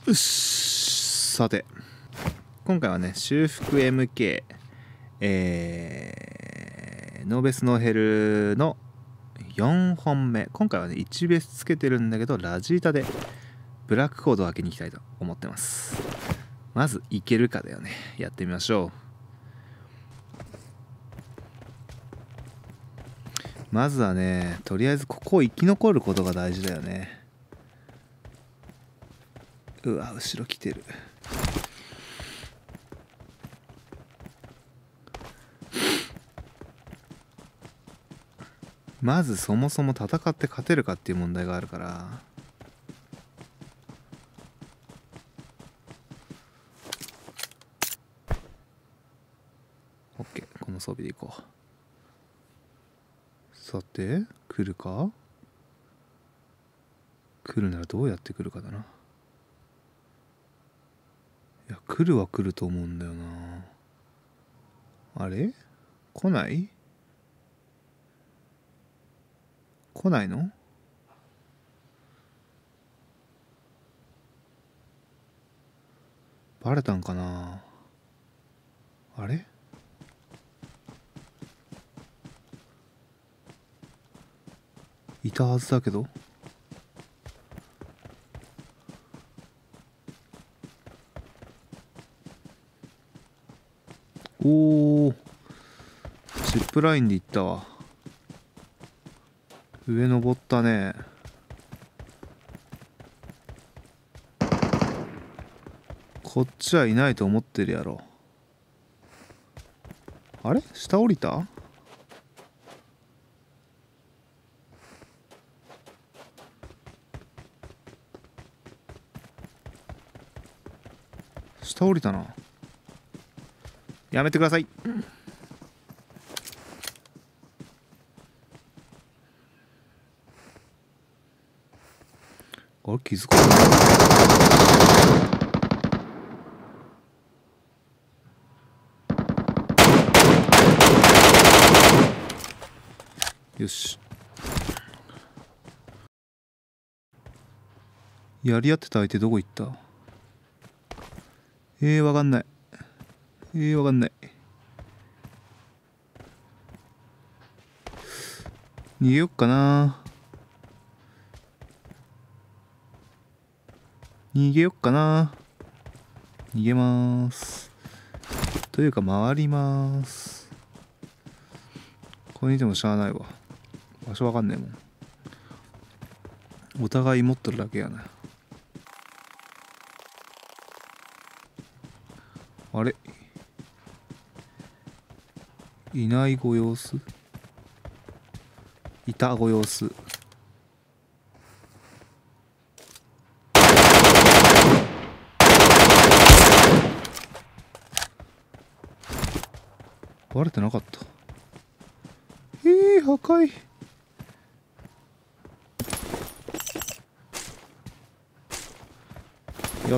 よし、さて今回はね修復 MK ノーベスノーヘルの4本目。今回はね1ベースつけてるんだけど、ラジータでブラックコードを開けに行きたいと思ってます。まずいけるかだよね。やってみましょう。まずはね、とりあえずここを生き残ることが大事だよね。うわ、後ろ来てる。まずそもそも戦って勝てるかっていう問題があるから、オッケー、この装備でいこう。さて来るか。来るならどうやって来るかだな。いや、来るは来ると思うんだよな。あれ、来ない？来ないの？バレたんかな。あれ、いたはずだけど。おー、ジップラインで行ったわ。上登ったね。こっちはいないと思ってるやろ。あれ、下降りた？下降りたな。やめてください。あれ、気づかない。よし、やり合ってた相手どこ行った？わかんない。わかんない。逃げよっかな。逃げよっかな。逃げまーす。というか回りまーす。これにいてもしゃあないわ。場所わかんねえもん。お互い持ってるだけやな。あれ、いないご様子？いたご様子。バレてなかった。破壊。やった。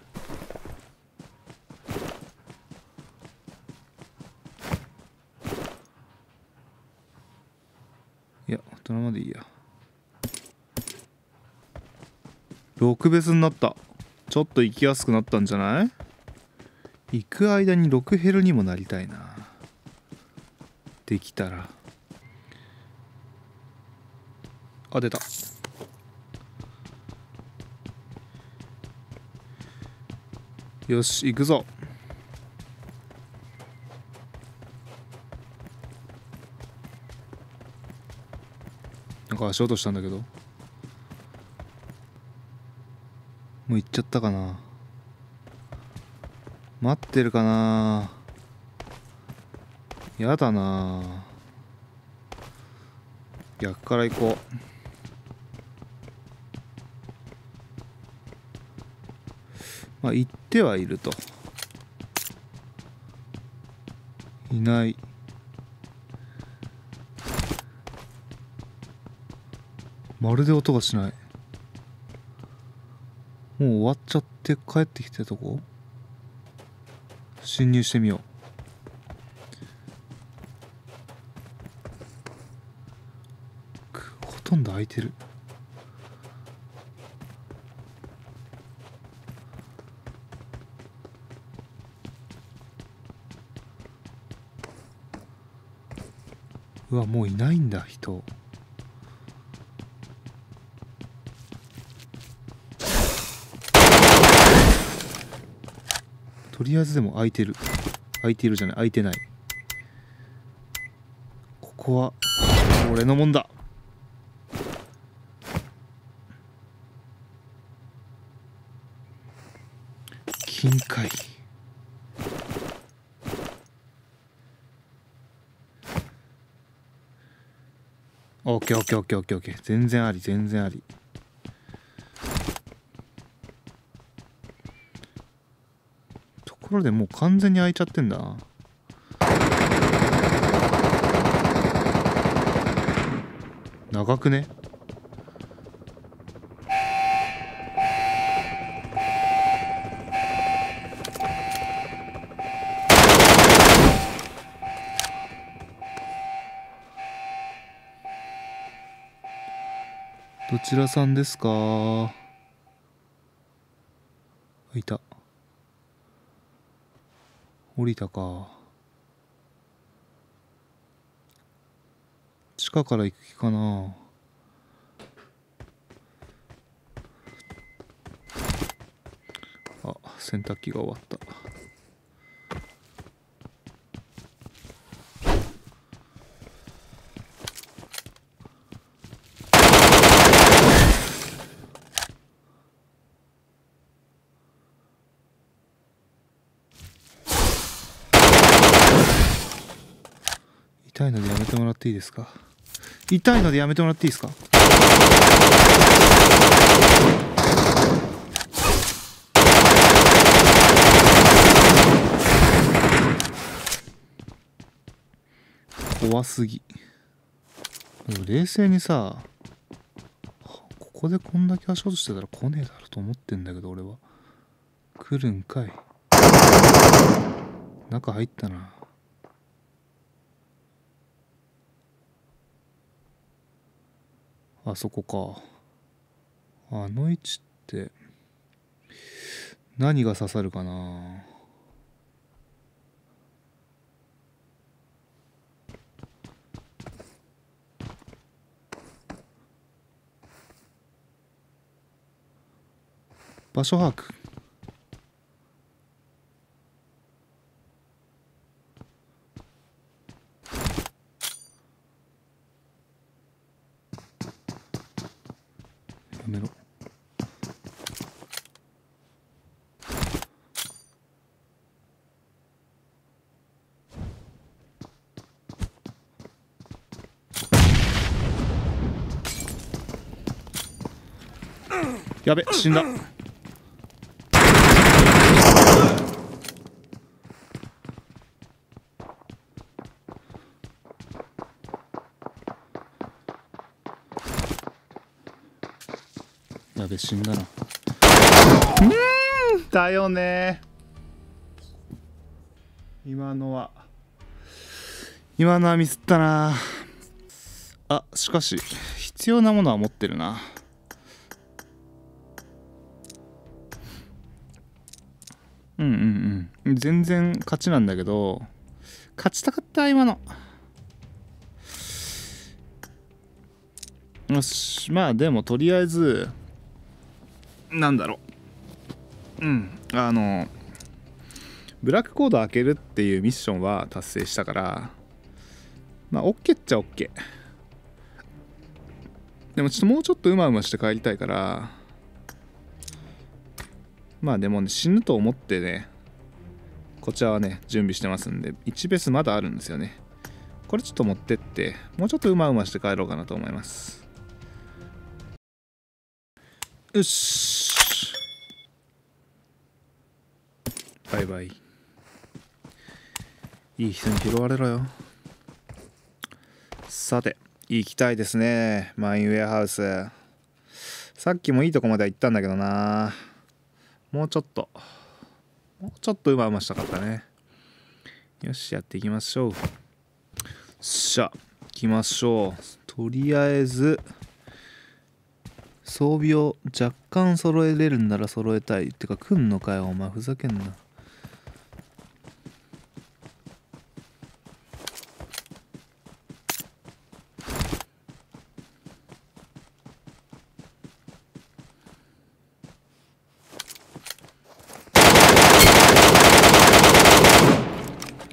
いや、そのままでいいや。6別になった。ちょっと行きやすくなったんじゃない？行く間に6ヘルにもなりたいな。できたら。あ、出た。よし、行くぞ。なんか足音したんだけど、もう行っちゃったかな。待ってるかな。やだな。逆から行こう。まあ行ってはいると。いない。まるで音がしない。もう終わっちゃって帰ってきてるとこ？侵入してみよう。ほとんど開いてる。 うわ、もういないんだ人。とりあえずでも空いてるじゃない、空いてない。ここは俺のもんだ。金塊。オッケーオッケーオッケーオッケーオッケー。全然あり全然あり。ところでもう完全に開いちゃってんだな。長くね？どちらさんですか？いた。降りたか。地下から行く気かな。あ、洗濯機が終わった。痛いのでやめてもらっていいですか？痛いのでやめてもらっていいですか？怖すぎ。でも冷静にさ、ここでこんだけ足音してたら来ねえだろと思ってんだけど、俺は。来るんかい。中入ったな。あそこか。あの位置って何が刺さるかな。場所把握。やめろ。やべ、死んだ。やべ、死んだな。だよね。今のはミスったな。あ、しかし必要なものは持ってるな。全然勝ちなんだけど、勝ちたかった今の。よし、まあでもとりあえずなんだろう、ブラックコード開けるっていうミッションは達成したから、まあ OK っちゃ OK。 でもちょっともうちょっとうまうまして帰りたいから、まあでもね、死ぬと思ってね、こちらはね準備してますんで、1ベースまだあるんですよね。これちょっと持ってってもうちょっとうまうまして帰ろうかなと思います。よし、バイバイ。いい人に拾われろよ。さて行きたいですね、マインウェアハウス。さっきもいいとこまでは行ったんだけどな。もうちょっとうまうましたかったね。よし、やっていきましょう。しゃ、行きましょう。とりあえず装備を若干揃えれるんなら揃えたい。ってか来んのかよお前、ふざけんな。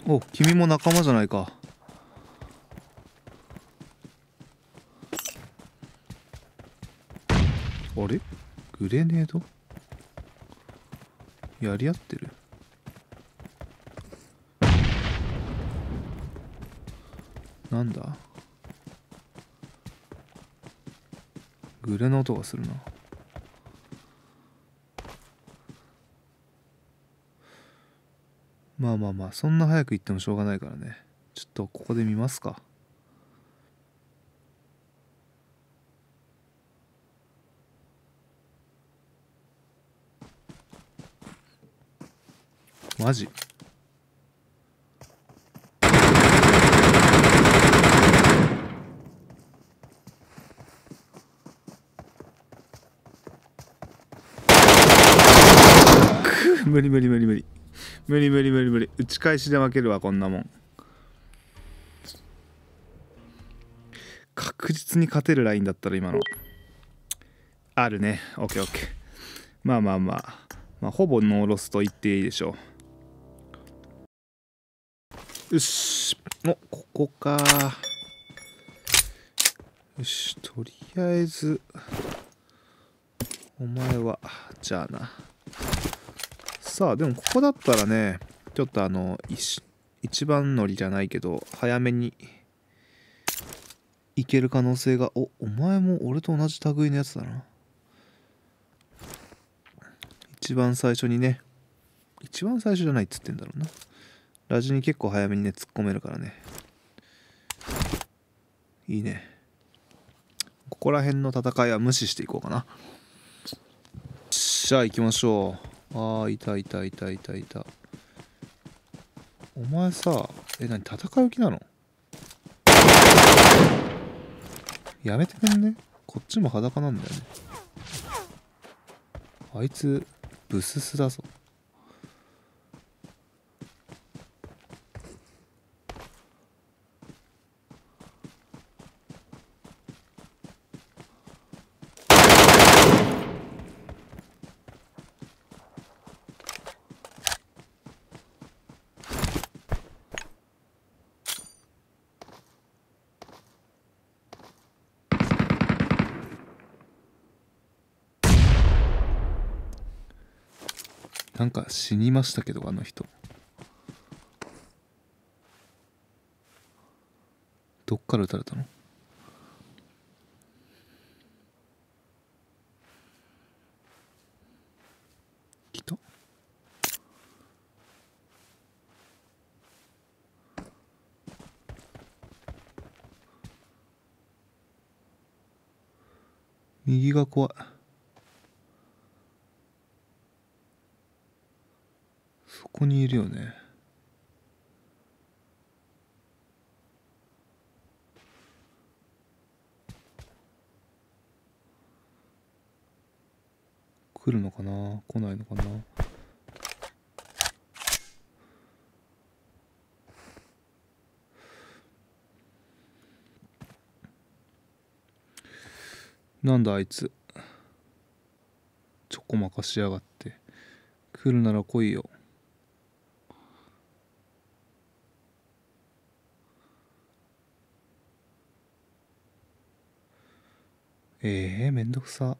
お、君も仲間じゃないか。あれ、グレネードやり合ってる。なんだ、グレの音がするな。まあまあまあ、そんな早く行ってもしょうがないからね。ちょっとここで見ますか。マジ無理無理無理無理無理無理無理無理、打ち返しで負けるわこんなもん。確実に勝てるラインだったら今のあるね。オッケーオッケー。まあまあまあ、まあ、ほぼノーロスと言っていいでしょう。よし、お、ここか。よし、とりあえずお前はじゃあな。さあでもここだったらね、ちょっと一番乗りじゃないけど早めにいける可能性が。お前も俺と同じ類のやつだな。一番最初にね、一番最初じゃないっつってんだろうな。ラジに結構早めにね突っ込めるからね、いいね。ここら辺の戦いは無視していこうかな。じゃあ行きましょう。ああ、いたいたいたいたいた。お前さ、何戦う気なの？やめてくんね？こっちも裸なんだよね。あいつブススだぞ。なんか死にましたけど、あの人どっから撃たれたの？来た？右が怖い。そこにいるよね。来るのかな？来ないのかな？なんだあいつ、ちょこまかしやがって。来るなら来いよ。めんどくさ。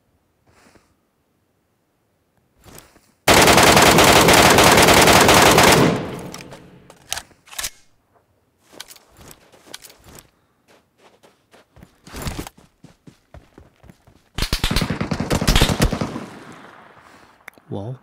わお。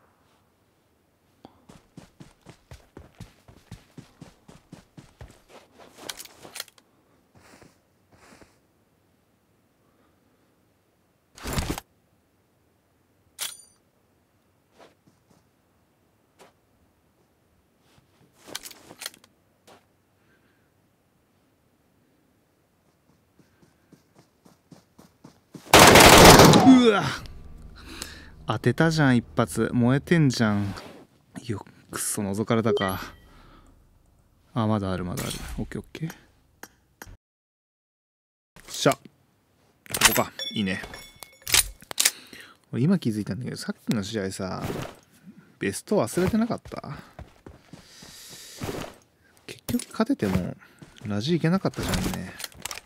うわ、当てたじゃん一発。燃えてんじゃん。よくそ覗かれたか。あ、まだあるまだある。オッケーオッケー。しゃ、ここか。いいね。今気づいたんだけど、さっきの試合さ、ベスト忘れてなかった？ 勝ててもラジいけなかったじゃんね。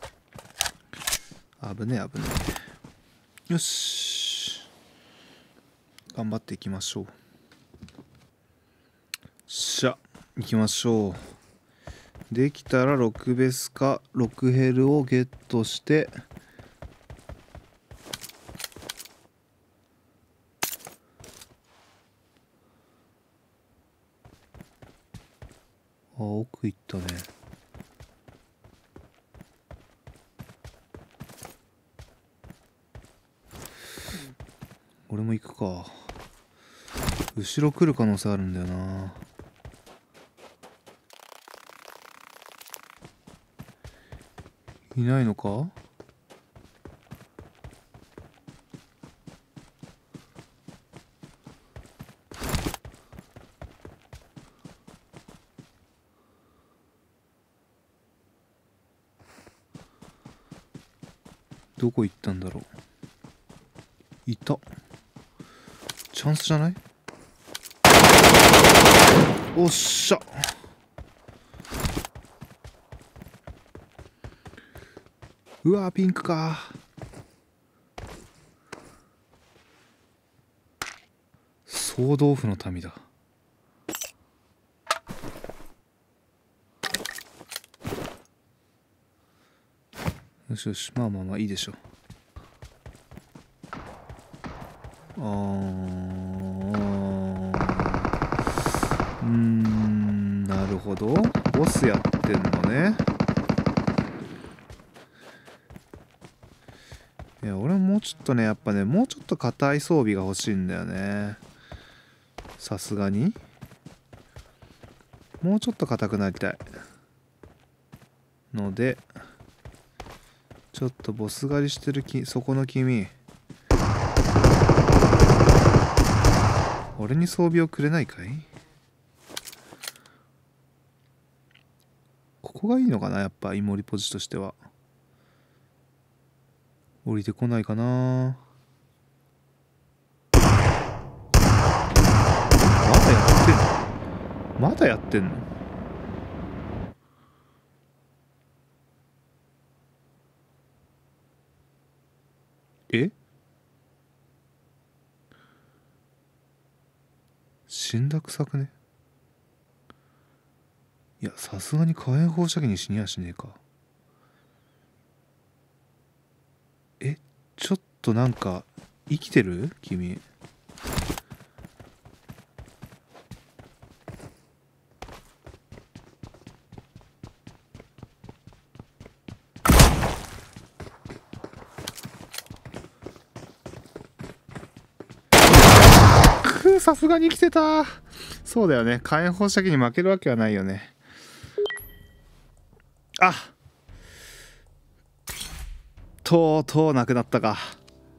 危ねえ危ねえ。よし、頑張っていきましょう。しゃ、行きましょう。できたら6ベスか6ヘルをゲットして、あ、奥行ったね。俺も行くか。後ろ来る可能性あるんだよな。いないのか。どこ行ったんだろう。いた。チャンスじゃない。おっしゃ。うわー、ピンクか。総豆腐の民だ。よしよし、まあまあまあいいでしょう。なるほど。ボスやってんのね。いや、俺ももうちょっとね、やっぱね、もうちょっと硬い装備が欲しいんだよね。さすがに。もうちょっと硬くなりたい。ので、ちょっとボス狩りしてるそこの君。俺に装備をくれないかい？ここがいいのかな、やっぱイモリポジとしては。降りてこないかな。まだやってんの？え？死んだくさくね？いや、さすがに火炎放射器に死にやしねえか。ちょっとなんか生きてる？君。さすがに生きてた。そうだよね、火炎放射器に負けるわけはないよね。あ、とうとうなくなったか。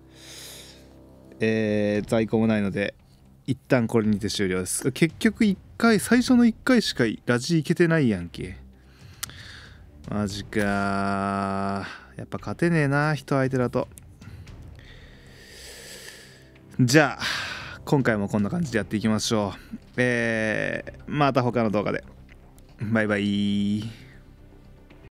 在庫もないので一旦これにて終了です。結局1回、最初の1回しかラジいけてないやんけ。マジか。やっぱ勝てねえな、人相手だと。じゃあ今回もこんな感じでやっていきましょう。また他の動画で。バイバイ。